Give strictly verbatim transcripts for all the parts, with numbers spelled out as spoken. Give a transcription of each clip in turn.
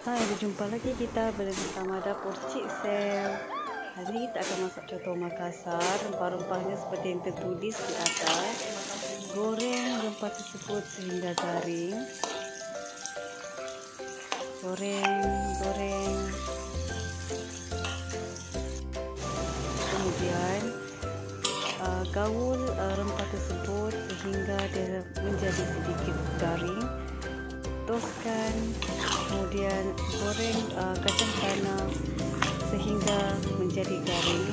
Hai, berjumpa lagi kita bersama dapur Cik Sel. Hari ini kita akan masak coto Makassar. Rempah-rempahnya seperti yang tertulis di atas. Goreng rempah tersebut sehingga garing. Goreng, goreng. Kemudian uh, gaul uh, rempah tersebut sehingga dia menjadi sedikit garing. Toskan, kemudian goreng uh, kacang tanah sehingga menjadi garing.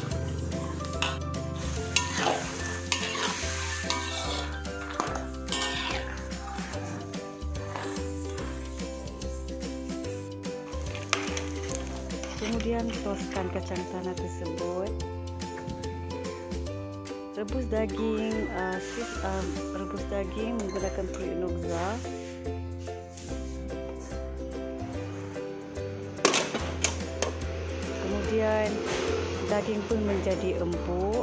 Kemudian toskan kacang tanah tersebut. Rebus daging, uh, sis, uh, rebus daging menggunakan peluit nokza. Kemudian daging pun menjadi empuk.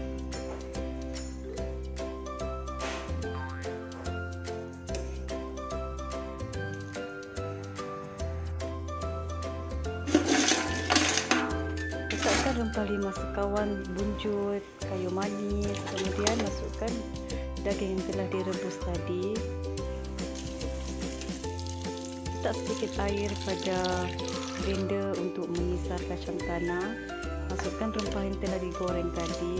Masukkan rempah lima sekawan, buncut, kayu manis. Kemudian masukkan daging yang telah direbus tadi. Letak sedikit air pada blender untuk mengisar kacang tanah. Masukkan rempah yang telah digoreng tadi.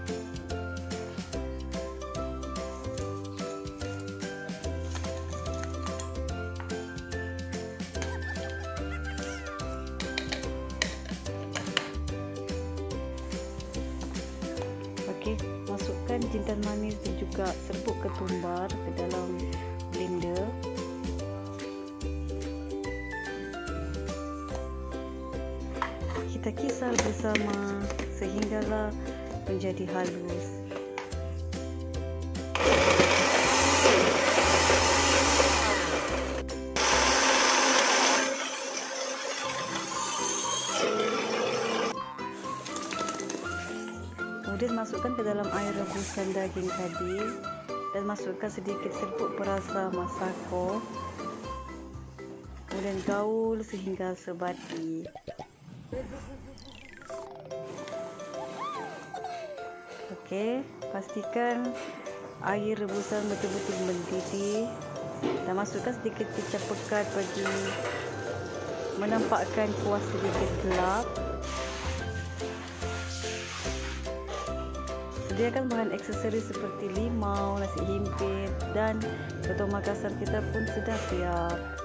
Okey, masukkan jintan manis dan juga serbuk ketumbar ke dalam blender. Kita kisar bersama sehinggalah menjadi halus. Kemudian masukkan ke dalam air rebusan daging tadi dan masukkan sedikit serbuk perasa masako. Kemudian gaul sehingga sebati. Okey, pastikan air rebusan betul-betul mendidih dan masukkan sedikit kecap pekat bagi menampakkan kuah sedikit gelap. Sediakan bahan aksesori seperti limau, nasi himpit dan coto Makassar kita pun sudah siap.